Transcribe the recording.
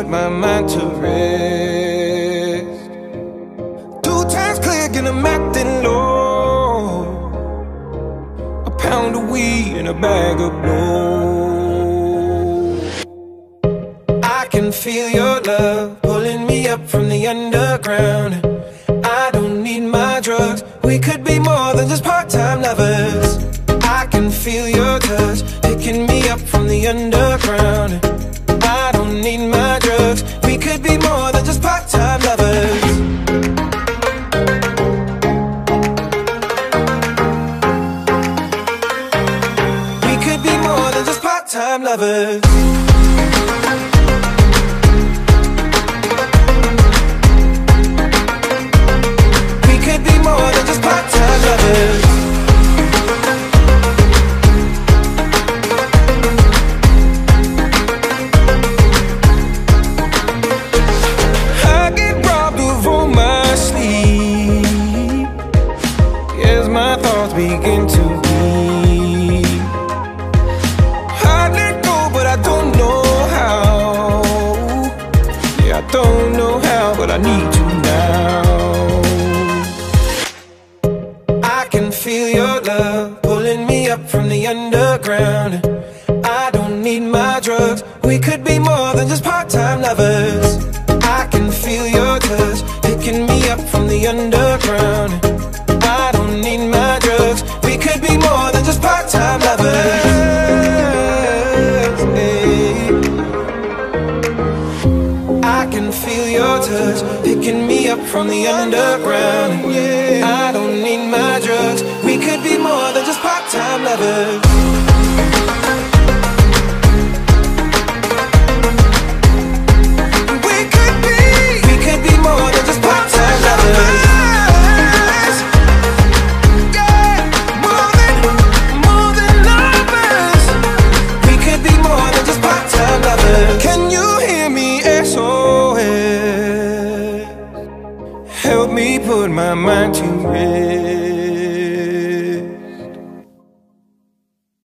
my mind to rest. 2 times click and I'm acting low. A pound of weed and a bag of blow. I can feel your love pulling me up from the underground. I don't need my drugs. We could be more than just part-time lovers. I can feel your touch picking me up from the underground. I don't need my drugs. We could be more than just part-time lovers. We could be more than just part-time lovers. We could be more than just part-time lovers. My thoughts begin to bleed. I let go, but I don't know how. Yeah, I don't know how, but I need to now. I can feel your love pulling me up from the underground. I don't need my drugs. We could be more than just part-time lovers. I can feel your touch picking me up from the underground. I don't need my drugs. We could be more than just part-time lovers. Hey. I can feel your touch picking me up from the underground. I don't need my drugs. We could be more than just part-time lovers. We could be more than just part-time lovers. Can you hear me, SOS? Help me put my mind to rest.